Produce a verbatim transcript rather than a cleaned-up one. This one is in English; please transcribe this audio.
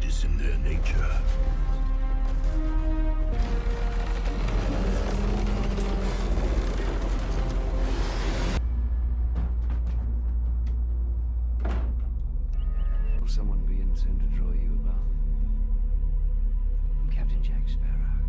It is in their nature. Will someone be in soon to draw you about? I'm Captain Jack Sparrow.